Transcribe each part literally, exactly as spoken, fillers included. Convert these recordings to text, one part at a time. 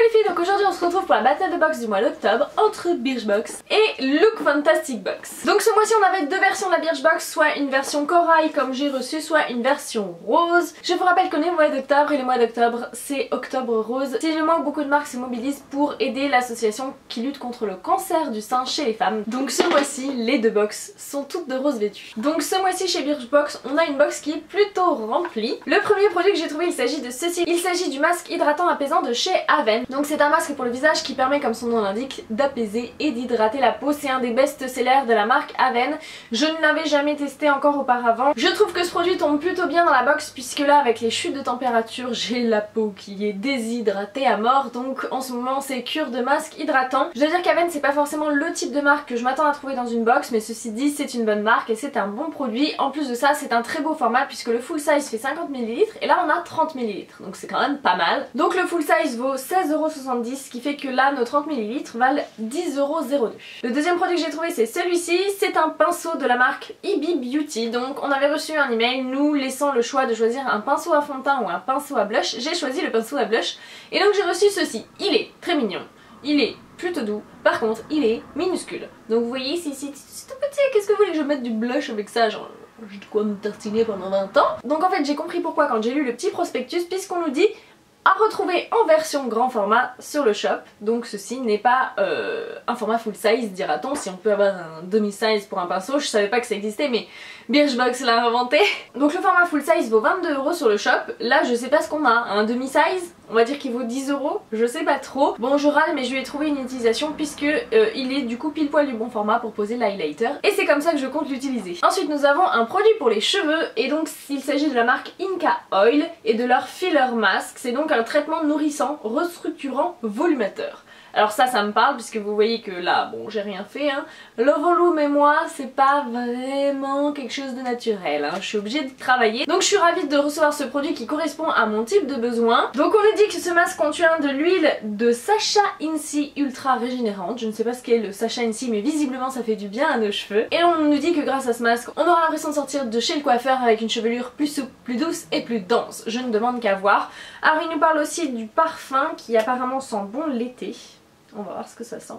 les filles, donc aujourd'hui on se retrouve pour la battle de box du mois d'octobre entre Birchbox et Look Fantastic Box. Donc ce mois-ci on avait deux versions de la Birchbox, soit une version corail comme j'ai reçu, soit une version rose. Je vous rappelle qu'on est au mois d'octobre et le mois d'octobre c'est Octobre Rose. C'est le mois où beaucoup de marques se mobilisent pour aider l'association qui lutte contre le cancer du sein chez les femmes. Donc ce mois-ci les deux box sont toutes de rose vêtues. Donc ce mois-ci chez Birchbox on a une box qui est plutôt remplie. Le premier produit que j'ai trouvé, il s'agit de ceci. Il s'agit du masque hydratant apaisant de chez Avène. Donc c'est un masque pour le visage qui permet, comme son nom l'indique, d'apaiser et d'hydrater la peau. C'est un des best-sellers de la marque Avène. Je ne l'avais jamais testé encore auparavant. Je trouve que ce produit tombe plutôt bien dans la box puisque là avec les chutes de température j'ai la peau qui est déshydratée à mort. Donc en ce moment c'est cure de masque hydratant. Je dois dire qu'Avène c'est pas forcément le type de marque que je m'attends à trouver dans une box, mais ceci dit c'est une bonne marque et c'est un bon produit. En plus de ça c'est un très beau format puisque le full size fait cinquante millilitres et là on a trente millilitres, donc c'est quand même pas mal. Donc le full size vaut seize euros soixante-dix, ce qui fait que là nos trente millilitres valent dix euros zéro deux. Le deuxième produit que j'ai trouvé c'est celui-ci, c'est un pinceau de la marque E B Beauty. Donc on avait reçu un email nous laissant le choix de choisir un pinceau à fond de teint ou un pinceau à blush. J'ai choisi le pinceau à blush et donc j'ai reçu ceci. Il est très mignon, il est plutôt doux, par contre il est minuscule. Donc vous voyez c'est tout petit, qu'est-ce que vous voulez que je mette du blush avec ça, genre j'ai de quoi me tartiner pendant vingt ans. Donc en fait j'ai compris pourquoi quand j'ai lu le petit prospectus, puisqu'on nous dit à retrouver en version grand format sur le shop. Donc ceci n'est pas euh, un format full size dira-t-on, si on peut avoir un demi-size pour un pinceau, je savais pas que ça existait mais Birchbox l'a inventé. Donc le format full size vaut vingt-deux euros sur le shop, là je sais pas ce qu'on a, un demi-size, on va dire qu'il vaut dix euros, je sais pas trop. Bon je râle mais je lui ai trouvé une utilisation puisque euh, il est du coup pile poil du bon format pour poser l'highlighter et c'est comme ça que je compte l'utiliser. Ensuite nous avons un produit pour les cheveux et donc il s'agit de la marque Inca Oil et de leur filler mask. C'est donc un traitement nourrissant, restructurant, volumateur. Alors ça, ça me parle puisque vous voyez que là, bon, j'ai rien fait, hein. Le volume et moi, c'est pas vraiment quelque chose de naturel, hein. Je suis obligée de travailler. Donc je suis ravie de recevoir ce produit qui correspond à mon type de besoin. Donc on nous dit que ce masque contient de l'huile de Sacha Incy Ultra Régénérante. Je ne sais pas ce qu'est le Sacha Incy, mais visiblement ça fait du bien à nos cheveux. Et on nous dit que grâce à ce masque, on aura l'impression de sortir de chez le coiffeur avec une chevelure plus souple, plus douce et plus dense. Je ne demande qu'à voir. Alors il nous parle aussi du parfum qui apparemment sent bon l'été. On va voir ce que ça sent.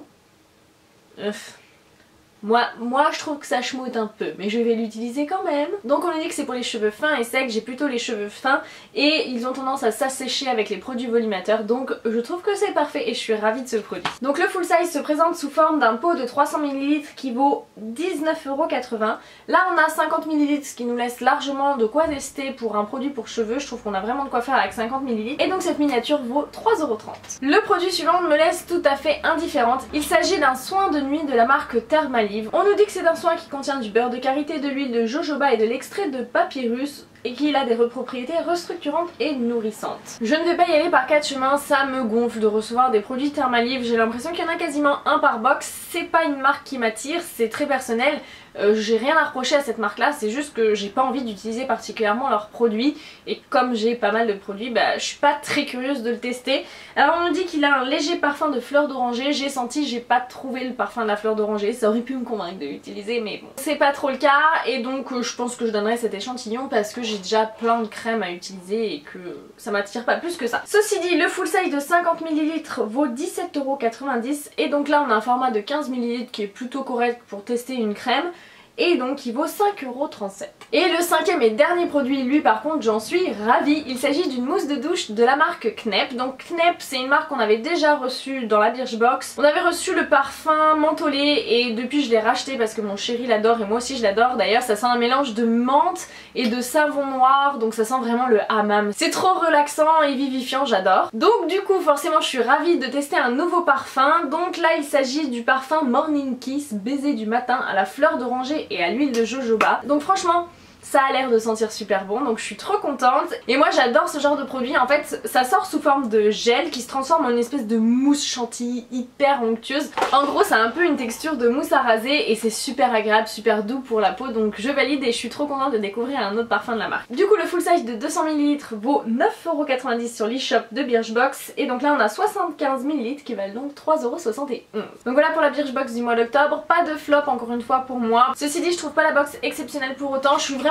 Ouf. Moi, moi je trouve que ça schmoute un peu, mais je vais l'utiliser quand même. Donc on nous dit que c'est pour les cheveux fins et secs, j'ai plutôt les cheveux fins et ils ont tendance à s'assécher avec les produits volumateurs, donc je trouve que c'est parfait et je suis ravie de ce produit. Donc le full size se présente sous forme d'un pot de trois cents millilitres qui vaut dix-neuf euros quatre-vingts. Là on a cinquante millilitres, ce qui nous laisse largement de quoi tester pour un produit pour cheveux. Je trouve qu'on a vraiment de quoi faire avec cinquante millilitres et donc cette miniature vaut trois euros trente. Le produit suivant me laisse tout à fait indifférente. Il s'agit d'un soin de nuit de la marque Thermalive. On nous dit que c'est un soin qui contient du beurre de karité, de l'huile de jojoba et de l'extrait de papyrus et qu'il a des propriétés restructurantes et nourrissantes. Je ne vais pas y aller par quatre chemins, ça me gonfle de recevoir des produits Thermalive, j'ai l'impression qu'il y en a quasiment un par box. C'est pas une marque qui m'attire, c'est très personnel, euh, j'ai rien à reprocher à cette marque là, c'est juste que j'ai pas envie d'utiliser particulièrement leurs produits et comme j'ai pas mal de produits, bah je suis pas très curieuse de le tester. Alors on nous dit qu'il a un léger parfum de fleur d'oranger, j'ai senti, j'ai pas trouvé le parfum de la fleur d'oranger, ça aurait pu me convaincre de l'utiliser mais bon, c'est pas trop le cas et donc euh, je pense que je donnerai cet échantillon parce que j'ai déjà plein de crèmes à utiliser et que ça m'attire pas plus que ça. Ceci dit, le full size de cinquante millilitres vaut dix-sept euros quatre-vingt-dix et donc là on a un format de quinze millilitres qui est plutôt correct pour tester une crème et donc il vaut cinq euros trente-sept. Et le cinquième et dernier produit, lui par contre j'en suis ravie, il s'agit d'une mousse de douche de la marque Knep. Donc Knep c'est une marque qu'on avait déjà reçue dans la Birchbox. On avait reçu le parfum mentholé et depuis je l'ai racheté parce que mon chéri l'adore et moi aussi je l'adore. D'ailleurs ça sent un mélange de menthe et de savon noir, donc ça sent vraiment le hammam. C'est trop relaxant et vivifiant, j'adore. Donc du coup forcément je suis ravie de tester un nouveau parfum. Donc là il s'agit du parfum Morning Kiss, baiser du matin à la fleur d'oranger et à l'huile de jojoba. Donc franchement ça a l'air de sentir super bon, donc je suis trop contente. Et moi j'adore ce genre de produit, en fait ça sort sous forme de gel qui se transforme en une espèce de mousse chantilly hyper onctueuse. En gros ça a un peu une texture de mousse à raser et c'est super agréable, super doux pour la peau, donc je valide et je suis trop contente de découvrir un autre parfum de la marque. Du coup le full size de deux cents millilitres vaut neuf euros quatre-vingt-dix sur l'e-shop de Birchbox et donc là on a soixante-quinze millilitres qui valent donc trois euros soixante et onze. Donc voilà pour la Birchbox du mois d'octobre, pas de flop encore une fois pour moi. Ceci dit je trouve pas la box exceptionnelle pour autant, je suis vraiment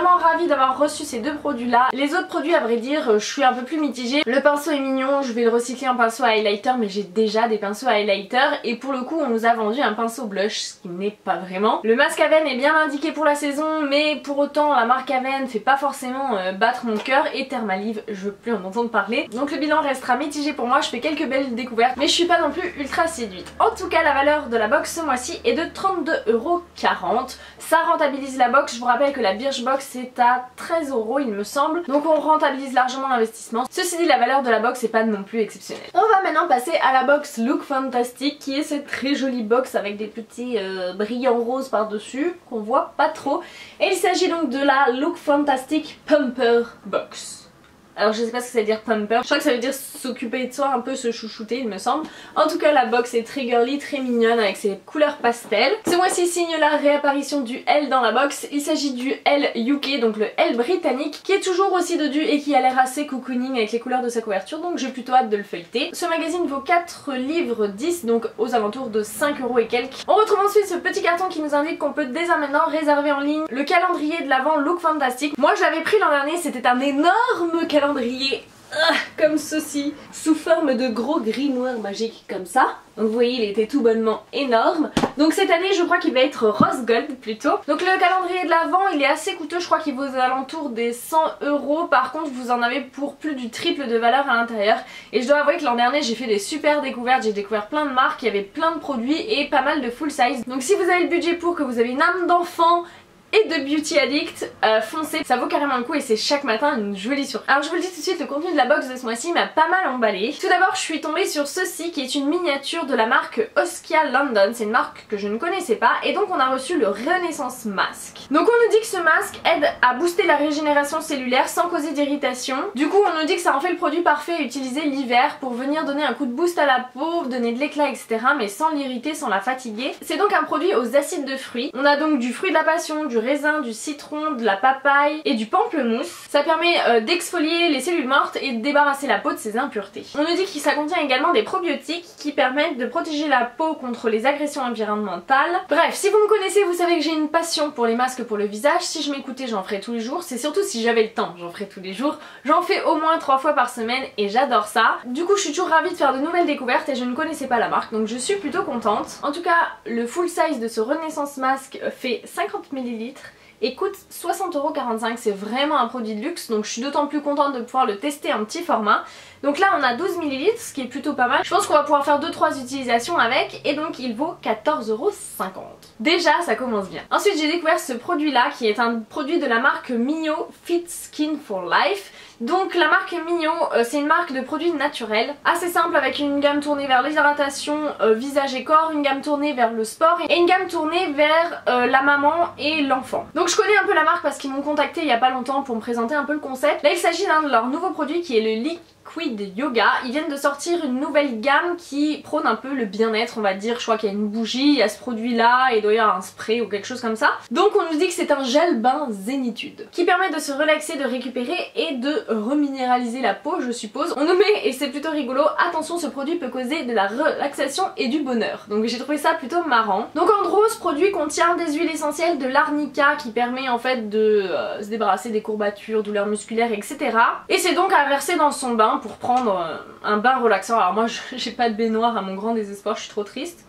vraiment ravie d'avoir reçu ces deux produits là. Les autres produits à vrai dire je suis un peu plus mitigée. Le pinceau est mignon, je vais le recycler en pinceau à highlighter mais j'ai déjà des pinceaux à highlighter et pour le coup on nous a vendu un pinceau blush ce qui n'est pas vraiment. Le masque à veine est bien indiqué pour la saison mais pour autant la marque à veine fait pas forcément euh, battre mon cœur et Thermalive je veux plus en entendre parler. Donc le bilan restera mitigé pour moi, je fais quelques belles découvertes mais je suis pas non plus ultra séduite. En tout cas la valeur de la box ce mois-ci est de trente-deux euros quarante. Ça rentabilise la box, je vous rappelle que la Birchbox est à treize euros il me semble. Donc on rentabilise largement l'investissement. Ceci dit la valeur de la box est pas non plus exceptionnelle. On va maintenant passer à la box Look Fantastic qui est cette très jolie box avec des petits euh, brillants roses par dessus qu'on voit pas trop. Et il s'agit donc de la Look Fantastic Pumper Box. Alors je sais pas ce que ça veut dire pumper, je crois que ça veut dire s'occuper de soi, un peu se chouchouter il me semble. En tout cas la box est très girly, très mignonne avec ses couleurs pastel. Ce mois-ci signe la réapparition du L dans la box. Il s'agit du L U K, donc le L britannique, qui est toujours aussi dodu et qui a l'air assez cocooning avec les couleurs de sa couverture, donc j'ai plutôt hâte de le feuilleter. Ce magazine vaut quatre livres dix, donc aux alentours de cinq euros et quelques. On retrouve ensuite ce petit carton qui nous indique qu'on peut dès à maintenant réserver en ligne le calendrier de l'avant Look Fantastic. Moi je l'avais pris l'an dernier, c'était un énorme calendrier calendrier euh, comme ceci, sous forme de gros grimoire magique comme ça. Donc vous voyez il était tout bonnement énorme. Donc cette année je crois qu'il va être rose gold plutôt. Donc le calendrier de l'avant il est assez coûteux, je crois qu'il vaut aux alentours des cent euros. Par contre vous en avez pour plus du triple de valeur à l'intérieur. Et je dois avouer que l'an dernier j'ai fait des super découvertes, j'ai découvert plein de marques, il y avait plein de produits et pas mal de full size. Donc si vous avez le budget pour, que vous avez une âme d'enfant et de beauty addict, euh, foncez, ça vaut carrément le coup et c'est chaque matin une jolie surprise. Alors je vous le dis tout de suite, le contenu de la box de ce mois-ci m'a pas mal emballé. Tout d'abord je suis tombée sur ceci qui est une miniature de la marque Oskia London, c'est une marque que je ne connaissais pas et donc on a reçu le Renaissance Mask. Donc on nous dit que ce masque aide à booster la régénération cellulaire sans causer d'irritation. Du coup on nous dit que ça en fait le produit parfait à utiliser l'hiver pour venir donner un coup de boost à la peau, donner de l'éclat et cetera mais sans l'irriter, sans la fatiguer. C'est donc un produit aux acides de fruits. On a donc du fruit de la passion, du raisin, du citron, de la papaye et du pamplemousse. Ça permet euh, d'exfolier les cellules mortes et de débarrasser la peau de ses impuretés. On nous dit que ça contient également des probiotiques qui permettent de protéger la peau contre les agressions environnementales. Bref, si vous me connaissez, vous savez que j'ai une passion pour les masques pour le visage. Si je m'écoutais, j'en ferais tous les jours. C'est surtout si j'avais le temps, j'en ferais tous les jours. J'en fais au moins trois fois par semaine et j'adore ça. Du coup, je suis toujours ravie de faire de nouvelles découvertes et je ne connaissais pas la marque, donc je suis plutôt contente. En tout cas, le full size de ce Renaissance Mask fait cinquante millilitres. Et coûte soixante euros quarante-cinq, c'est vraiment un produit de luxe donc je suis d'autant plus contente de pouvoir le tester en petit format. Donc là on a douze millilitres, ce qui est plutôt pas mal. Je pense qu'on va pouvoir faire deux trois utilisations avec et donc il vaut quatorze euros cinquante. Déjà ça commence bien. Ensuite j'ai découvert ce produit là qui est un produit de la marque Mio Fit Skin for Life. Donc la marque Mio, euh, c'est une marque de produits naturels, assez simple avec une gamme tournée vers l'hydratation, euh, visage et corps, une gamme tournée vers le sport et une gamme tournée vers euh, la maman et l'enfant. Donc je connais un peu la marque parce qu'ils m'ont contacté il y a pas longtemps pour me présenter un peu le concept. Là il s'agit d'un de leurs nouveaux produits qui est le Liquid Yoga. Ils viennent de sortir une nouvelle gamme qui prône un peu le bien-être on va dire. Je crois qu'il y a une bougie, il y a ce produit là et il doit y avoir un spray ou quelque chose comme ça. Donc on nous dit que c'est un gel bain zénitude qui permet de se relaxer, de récupérer et de reminéraliser la peau je suppose. On nous met, et c'est plutôt rigolo, attention ce produit peut causer de la relaxation et du bonheur. Donc j'ai trouvé ça plutôt marrant. Donc en gros ce produit contient des huiles essentielles de l'arnica qui permet en fait de euh, se débarrasser des courbatures, douleurs musculaires et cetera. Et c'est donc à verser dans son bain pour prendre euh, un bain relaxant. Alors moi j'ai pas de baignoire à mon grand désespoir, je suis trop triste.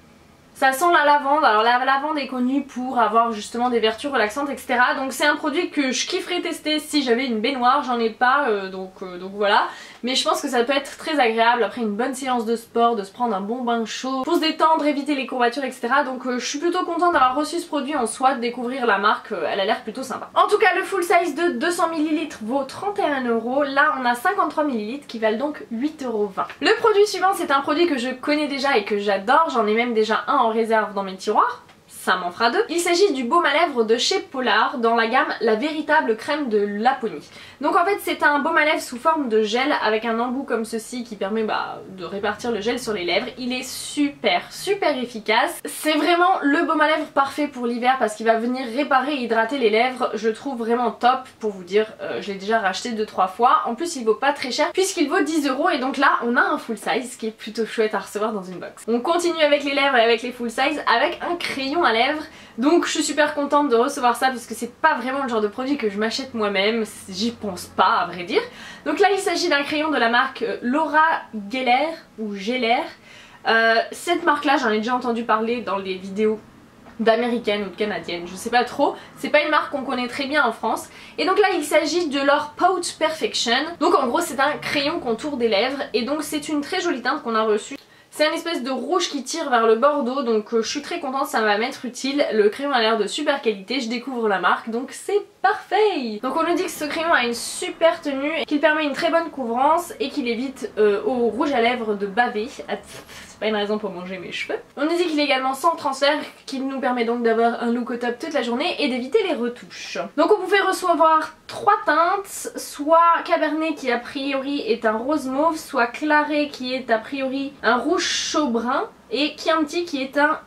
Ça sent la lavande, alors la lavande est connue pour avoir justement des vertus relaxantes et cetera. Donc c'est un produit que je kifferais tester si j'avais une baignoire, j'en ai pas euh, donc, euh, donc voilà. Mais je pense que ça peut être très agréable après une bonne séance de sport, de se prendre un bon bain chaud, pour se détendre, éviter les courbatures et cetera. Donc euh, je suis plutôt contente d'avoir reçu ce produit en soi, de découvrir la marque, euh, elle a l'air plutôt sympa. En tout cas le full size de deux cents millilitres vaut trente et un euros, là on a cinquante-trois millilitres qui valent donc huit euros vingt. Le produit suivant c'est un produit que je connais déjà et que j'adore, j'en ai même déjà un en réserve dans mes tiroirs. Ça m'en fera deux. Il s'agit du baume à lèvres de chez Polar dans la gamme La Véritable Crème de Laponie. Donc en fait c'est un baume à lèvres sous forme de gel avec un embout comme ceci qui permet bah, de répartir le gel sur les lèvres. Il est super super efficace. C'est vraiment le baume à lèvres parfait pour l'hiver parce qu'il va venir réparer et hydrater les lèvres. Je le trouve vraiment top pour vous dire, euh, je l'ai déjà racheté deux trois fois. En plus il vaut pas très cher puisqu'il vaut dix euros et donc là on a un full size qui est plutôt chouette à recevoir dans une box. On continue avec les lèvres et avec les full size avec un crayon à lèvres lèvres. Donc je suis super contente de recevoir ça parce que c'est pas vraiment le genre de produit que je m'achète moi-même, j'y pense pas à vrai dire. Donc là il s'agit d'un crayon de la marque Laura Geller ou Geller. Euh, cette marque là j'en ai déjà entendu parler dans les vidéos d'américaines ou de canadiennes, je sais pas trop. C'est pas une marque qu'on connaît très bien en France. Et donc là il s'agit de leur Pout Perfection. Donc en gros c'est un crayon contour des lèvres et donc c'est une très jolie teinte qu'on a reçue. C'est une espèce de rouge qui tire vers le bordeaux, donc euh, je suis très contente, ça va m'être utile. Le crayon a l'air de super qualité, je découvre la marque, donc c'est parfait. Donc on nous dit que ce crayon a une super tenue, qu'il permet une très bonne couvrance et qu'il évite euh, au rouge à lèvres de baver. C'est pas une raison pour manger mes cheveux. On nous dit qu'il est également sans transfert, qu'il nous permet donc d'avoir un look au top toute la journée et d'éviter les retouches. Donc on pouvait recevoir trois teintes, soit Cabernet qui a priori est un rose mauve, soit Claré qui est a priori un rouge chaud brun et Chianti qui est un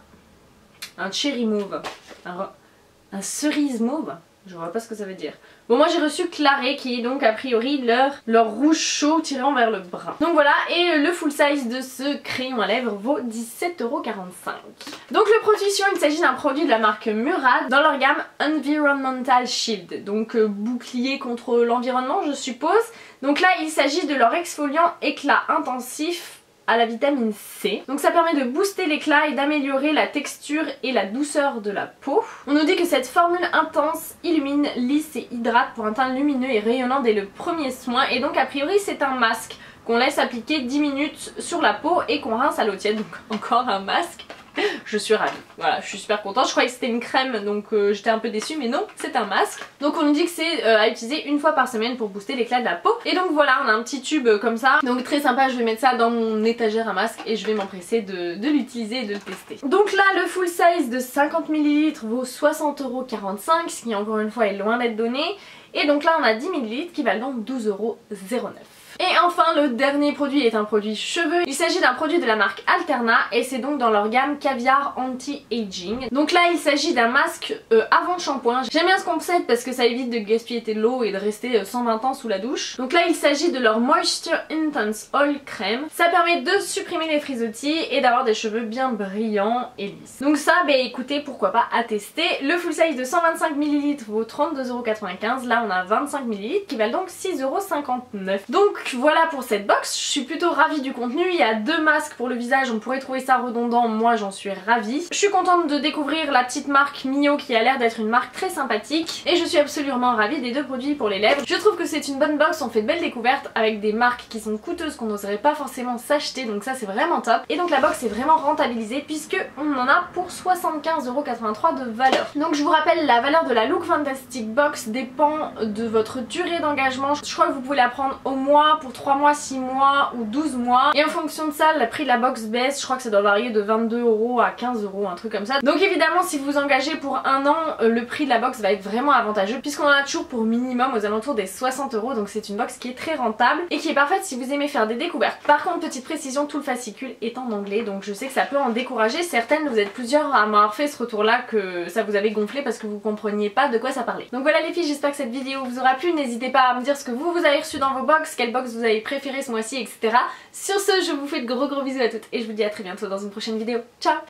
un cherry mauve, un, un cerise mauve. Je vois pas ce que ça veut dire. Bon moi j'ai reçu Claré qui est donc a priori leur, leur rouge chaud tirant vers le brun. Donc voilà, et le full size de ce crayon à lèvres vaut dix-sept euros quarante-cinq. Donc le produit suivant, il s'agit d'un produit de la marque Murad dans leur gamme Environmental Shield. Donc euh, bouclier contre l'environnement je suppose. Donc là il s'agit de leur exfoliant éclat intensif à la vitamine C. Donc ça permet de booster l'éclat et d'améliorer la texture et la douceur de la peau. On nous dit que cette formule intense illumine, lisse et hydrate pour un teint lumineux et rayonnant dès le premier soin. Et donc a priori c'est un masque qu'on laisse appliquer dix minutes sur la peau et qu'on rince à l'eau tiède. Donc encore un masque. Je suis ravie, voilà, je suis super contente. Je croyais que c'était une crème donc euh, j'étais un peu déçue mais non, c'est un masque. Donc on nous dit que c'est euh, à utiliser une fois par semaine pour booster l'éclat de la peau. Et donc voilà, on a un petit tube comme ça. Donc très sympa, je vais mettre ça dans mon étagère à masque et je vais m'empresser de, de l'utiliser et de le tester. Donc là le full size de cinquante millilitres vaut soixante euros quarante-cinq, ce qui encore une fois est loin d'être donné. Et donc là on a dix millilitres qui valent donc douze euros zéro neuf. Et enfin le dernier produit est un produit cheveux. Il s'agit d'un produit de la marque Alterna et c'est donc dans leur gamme Caviar Anti-Aging. Donc là il s'agit d'un masque euh, avant shampoing. J'aime bien ce concept parce que ça évite de gaspiller de l'eau et de rester euh, cent vingt ans sous la douche. Donc là il s'agit de leur Moisture Intense Oil Crème. Ça permet de supprimer les frisottis et d'avoir des cheveux bien brillants et lisses. Donc ça bah écoutez pourquoi pas à tester. Le full size de cent vingt-cinq millilitres vaut trente-deux euros quatre-vingt-quinze. Là on a vingt-cinq millilitres qui valent donc six euros cinquante-neuf. Donc voilà pour cette box, je suis plutôt ravie du contenu. Il y a deux masques pour le visage, on pourrait trouver ça redondant, moi j'en suis ravie. Je suis contente de découvrir la petite marque Mio qui a l'air d'être une marque très sympathique et je suis absolument ravie des deux produits pour les lèvres. Je trouve que c'est une bonne box, on fait de belles découvertes avec des marques qui sont coûteuses qu'on n'oserait pas forcément s'acheter, donc ça c'est vraiment top. Et donc la box est vraiment rentabilisée puisque on en a pour soixante-quinze euros quatre-vingt-trois de valeur. Donc je vous rappelle, la valeur de la Look Fantastic Box dépend de votre durée d'engagement. Je crois que vous pouvez la prendre au mois, pour trois mois, six mois ou douze mois. Et en fonction de ça, le prix de la box baisse. Je crois que ça doit varier de vingt-deux euros à quinze euros, un truc comme ça. Donc évidemment, si vous vous engagez pour un an, le prix de la box va être vraiment avantageux puisqu'on en a toujours pour minimum aux alentours des soixante euros. Donc c'est une box qui est très rentable et qui est parfaite si vous aimez faire des découvertes. Par contre, petite précision, tout le fascicule est en anglais. Donc je sais que ça peut en décourager certaines. Vous êtes plusieurs à m'avoir fait ce retour là que ça vous avait gonflé parce que vous compreniez pas de quoi ça parlait. Donc voilà les filles, j'espère que cette vidéo vous aura plu. N'hésitez pas à me dire ce que vous, vous avez reçu dans vos box, quelle box vous avez préféré ce mois-ci, et cetera. Sur ce, je vous fais de gros gros bisous à toutes et je vous dis à très bientôt dans une prochaine vidéo. Ciao!